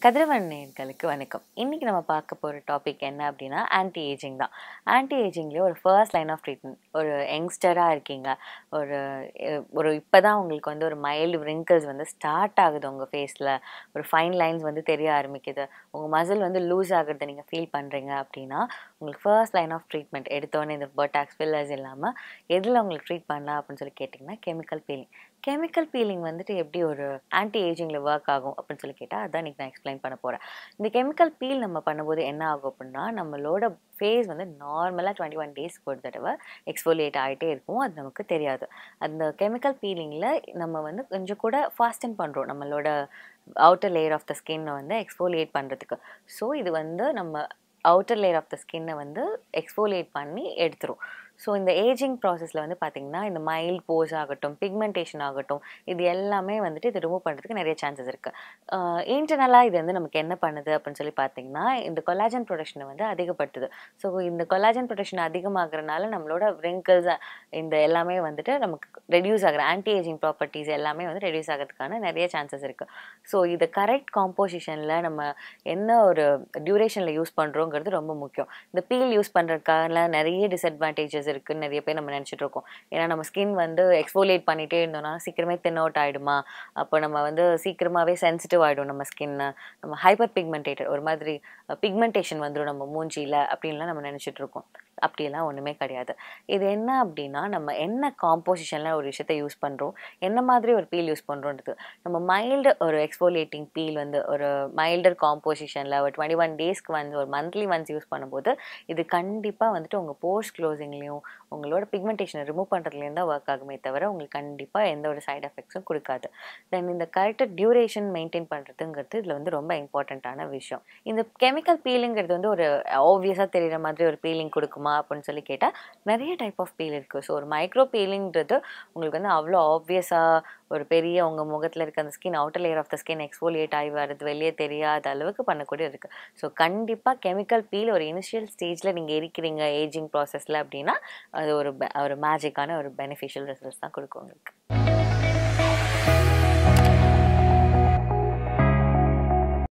கதிரவன் நேயர்களுக்கு வணக்கம். இன்னைக்கு நம்ம பார்க்க போகிற டாபிக் என்ன அப்படின்னா ஆன்டி ஏஜிங் தான். ஆன்டி ஏஜிங்லேயே ஒரு ஃபர்ஸ்ட் லைன் ஆஃப் ட்ரீட்மெண்ட். ஒரு யங்ஸ்டராக இருக்கீங்க, ஒரு ஒரு இப்போ தான் உங்களுக்கு வந்து ஒரு மைல்டு ரிங்கிள்ஸ் வந்து ஸ்டார்ட் ஆகுது உங்கள் ஃபேஸில், ஒரு ஃபைன் லைன்ஸ் வந்து தெரிய ஆரம்பிக்குது, உங்கள் மசில் வந்து லூஸ் ஆகுறத நீங்கள் ஃபீல் பண்ணுறீங்க அப்படின்னா உங்களுக்கு ஃபர்ஸ்ட் லைன் ஆஃப் ட்ரீட்மெண்ட் எடுத்தோன்னே இந்த பட்டாக்ஸ் ஃபில்லர்ஸ் இல்லாமல் எதில் உங்களுக்கு ட்ரீட் பண்ணலாம் அப்படின்னு சொல்லி கேட்டிங்கன்னா கெமிக்கல் பீலிங். கெமிக்கல் பீலிங் வந்துட்டு எப்படி ஒரு ஆன்டி ஏஜிங்கில் ஒர்க் ஆகும் அப்படின்னு சொல்லி கேட்டால் அதான் இன்றைக்கி நான் எக்ஸ்பிளைன் பண்ண போகிறேன். இந்த கெமிக்கல் பீல் நம்ம பண்ணும்போது என்ன ஆகும் அப்படின்னா நம்மளோட ஃபேஸ் வந்து நார்மலாக 21 டேஸ்க்கு ஒரு தடவை எக்ஸ்ஃபோலியேட் ஆகிட்டே இருக்கும். அது நமக்கு தெரியாது. அந்த கெமிக்கல் பீலிங்கில் நம்ம வந்து கொஞ்சம் கூட ஃபாஸ்டன் பண்ணுறோம் நம்மளோட அவுட்டர் லேயர் ஆஃப் த ஸ்கின்னை வந்து எக்ஸ்ஃபோலியேட் பண்ணுறதுக்கு. ஸோ இது வந்து நம்ம அவுட்டர் லேயர் ஆஃப் த ஸ்கின்னை வந்து எக்ஸ்ஃபோலியேட் பண்ணி எடுத்துரும். ஸோ இந்த ஏஜிங் ப்ராசஸில் வந்து பார்த்திங்கன்னா இந்த மைல்ட் போஸ் ஆகட்டும், பிக்மெண்டேஷன் ஆகட்டும், இது எல்லாமே வந்துட்டு இது ரிமூவ் பண்ணுறதுக்கு நிறைய சான்சஸ் இருக்குது. இன்டர்னலாக இது வந்து நமக்கு என்ன பண்ணுது அப்படின்னு சொல்லி பார்த்திங்கன்னா இந்த கொலாஜன் ப்ரொடக்ஷனை வந்து அதிகப்படுத்துது. ஸோ இந்த கொலாஜன் ப்ரொடக்ஷன் அதிகமாகறனால நம்மளோட ரிங்கிள்ஸ் இந்த எல்லாமே வந்துட்டு நமக்கு ரெடியூஸ் ஆகிற ஆன்டி ஏஜிங் ப்ராப்பர்ட்டிஸ் எல்லாமே வந்து ரெடியூஸ் ஆகிறதுக்கான நிறைய சான்சஸ் இருக்குது. ஸோ இது கரெக்ட் காம்போசிஷனில் நம்ம என்ன ஒரு டியூரேஷனில் யூஸ் பண்ணுறோங்கிறது ரொம்ப முக்கியம். இந்த பீல் யூஸ் பண்ணுறதுக்கான நிறைய டிஸ்அட்வான்டேஜஸ் இருக்குன்னு நிறைய பேர் நம்ம நினச்சிட்டு இருக்கோம். ஏன்னா நம்ம ஸ்கின் வந்து எக்ஸ்ஃபோலியேட் பண்ணிகிட்டே இருந்தோம்னா சீக்கிரமே தின் அவுட் ஆகிடுமா, அப்போ நம்ம வந்து சீக்கிரமாகவே சென்சிட்டிவ் ஆகிடும் நம்ம ஸ்கின்னு, நம்ம ஹைப்பர் பிக்மெண்டேட்டட் ஒரு மாதிரி பிக்மெண்டேஷன் வந்துடும் நம்ம மூஞ்சியில் அப்படின்லாம் நம்ம நினச்சிட்டு இருக்கோம். அப்படியெல்லாம் ஒன்றுமே கிடையாது. இது என்ன அப்படின்னா நம்ம என்ன காம்போசிஷனில் ஒரு விஷயத்தை யூஸ் பண்ணுறோம், என்ன மாதிரி ஒரு பீல் யூஸ் பண்ணுறோன்றது. நம்ம மைல்டு ஒரு எக்ஸ்ஃபோலியேட்டிங் பீல் வந்து ஒரு மைல்டர் காம்போசிஷனில் ஒரு 21 டேஸ்க்கு வந்து ஒரு மந்த்லி ஒன்ஸ் யூஸ் பண்ணும்போது இது கண்டிப்பாக வந்துட்டு உங்கள் போர்ஸ் க்ளோசிங்லேயும் உங்களோட பிக்மெண்டேஷனை ரிமூவ் பண்ணுறதுலேருந்து தான் ஒர்க் ஆகுமே தவிர உங்களுக்கு கண்டிப்பாக எந்த ஒரு சைட் எஃபெக்ட்ஸும் கொடுக்காது. தென் இந்த கரெக்டாக டியூரேஷன் மெயின்டைன் பண்ணுறதுங்கிறது இதில் வந்து ரொம்ப இம்பார்ட்டண்ட்டான விஷயம். இந்த கெமிக்கல் பீலிங்கிறது வந்து ஒரு ஆப்வியஸாக தெரிகிற மாதிரி ஒரு பீலிங் கொடுக்குமா அப்படின்னு சொல்லி கேட்டால் நிறைய டைப் ஆஃப் பீல் இருக்குது. ஸோ ஒரு மைக்ரோ பீலிங்கிறது உங்களுக்கு வந்து அவ்வளோ ஆப்வியஸாக ஒரு பெரிய உங்கள் முகத்தில் இருக்க அந்த skin outer layer of the skin exfoliate ஆகி வரது வெளியே தெரியாத அளவுக்கு பண்ணக்கூடிய இருக்குது. ஸோ கண்டிப்பாக கெமிக்கல் பீல் ஒரு இனிஷியல் ஸ்டேஜில் நீங்கள் இருக்கிறீங்க ஏஜிங் ப்ராசஸில் அப்படின்னா அது ஒரு மேஜிக்கான ஒரு பெனிஃபிஷியல் ரிசல்ட்ஸ் தான் கொடுக்கும் உங்களுக்கு.